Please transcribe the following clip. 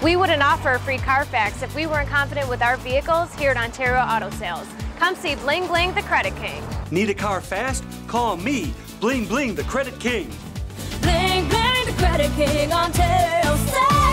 We wouldn't offer a free Carfax if we weren't confident with our vehicles here at Ontario Auto Sales. Come see Bling Bling, the Credit King. Need a car fast? Call me, Bling Bling, the Credit King. Bling Bling, the Credit King, Ontario Sales.